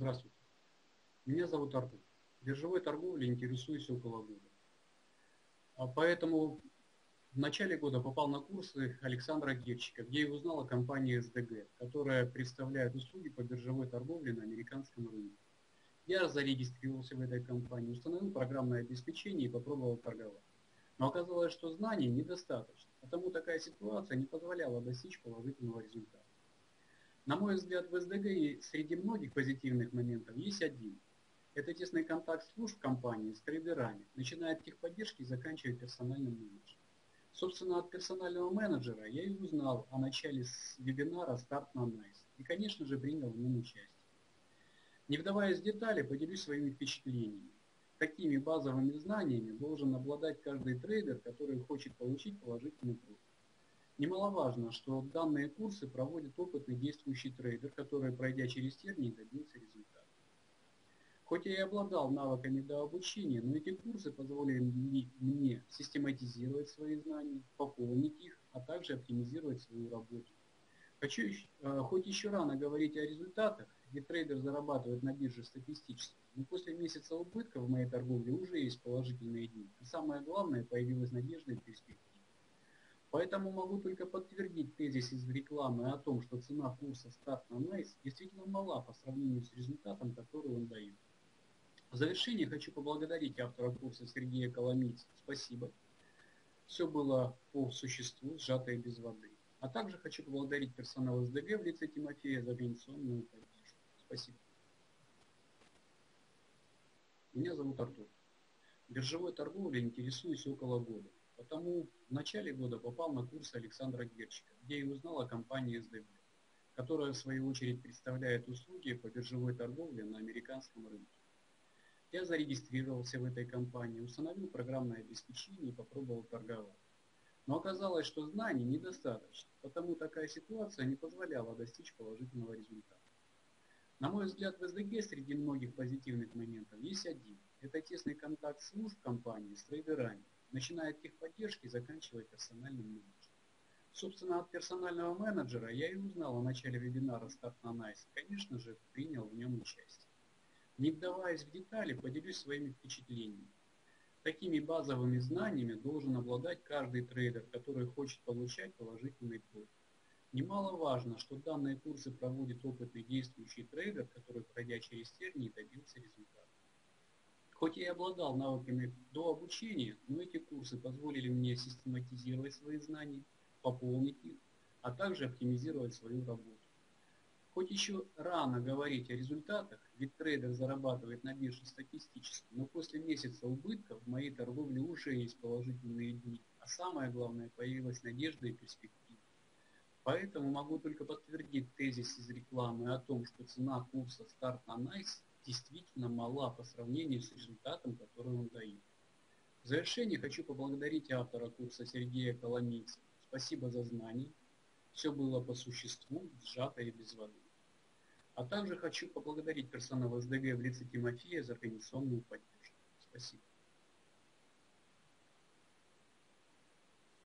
Здравствуйте. Меня зовут Артур. Биржевой торговлей интересуюсь около года. Поэтому в начале года попал на курсы Александра Герчика, где и узнал о компании СДГ, которая представляет услуги по биржевой торговле на американском рынке. Я зарегистрировался в этой компании, установил программное обеспечение и попробовал торговать. Но оказалось, что знаний недостаточно, потому такая ситуация не позволяла достичь положительного результата. На мой взгляд, в СДГ среди многих позитивных моментов есть один. Это тесный контакт служб компании с трейдерами, начиная от техподдержки и заканчивая персональным менеджером. Собственно, от персонального менеджера я и узнал о начале вебинара «Старт на Найс» и, конечно же, принял в нем участие. Не вдаваясь в детали, поделюсь своими впечатлениями. Какими базовыми знаниями должен обладать каждый трейдер, который хочет получить положительный прибыль. Немаловажно, что данные курсы проводит опытный действующий трейдер, который, пройдя через тернии, добился результата. Хоть я и обладал навыками до обучения, но эти курсы позволили мне систематизировать свои знания, пополнить их, а также оптимизировать свою работу. Хоть еще рано говорить о результатах, где трейдер зарабатывает на бирже статистически, но после месяца убытка в моей торговле уже есть положительные дни. А самое главное, появилась надежда и перспектива. Поэтому могу только подтвердить тезис из рекламы о том, что цена курса «Старт на Найс» действительно мала по сравнению с результатом, который он дает. В завершение хочу поблагодарить автора курса Сергея Коломийца. Спасибо. Все было по существу, сжато и без воды. А также хочу поблагодарить персонал СДГ в лице Тимофея за организационную поддержку. Спасибо. Меня зовут Артур. Биржевой торговлей интересуюсь около года. Потому в начале года попал на курсы Александра Герчика, где и узнал о компании СДГ, которая в свою очередь представляет услуги по биржевой торговле на американском рынке. Я зарегистрировался в этой компании, установил программное обеспечение и попробовал торговать. Но оказалось, что знаний недостаточно, потому такая ситуация не позволяла достичь положительного результата. На мой взгляд, в СДГ среди многих позитивных моментов есть один. Это тесный контакт служб компании с трейдерами, начиная от техподдержки и заканчивая персональным менеджером. Собственно, от персонального менеджера я и узнал о начале вебинара «Старт на Найс» и, конечно же, принял в нем участие. Не вдаваясь в детали, поделюсь своими впечатлениями. Такими базовыми знаниями должен обладать каждый трейдер, который хочет получать положительный прибыль. Немаловажно, что данные курсы проводит опытный действующий трейдер, который, пройдя через тернии, добился результата. Хоть я и обладал навыками до обучения, но эти курсы позволили мне систематизировать свои знания, пополнить их, а также оптимизировать свою работу. Хоть еще рано говорить о результатах, ведь трейдер зарабатывает на бирже статистически, но после месяца убытков в моей торговле уже есть положительные дни, а самое главное, появилась надежда и перспектива. Поэтому могу только подтвердить тезис из рекламы о том, что цена курса «Старт на Найс» действительно мала по сравнению с результатом, который он дает. В завершение хочу поблагодарить автора курса Сергея Коломийца. Спасибо за знания. Все было по существу, сжато и без воды. А также хочу поблагодарить персонал СДГ в лице Тимофея за организационную поддержку. Спасибо.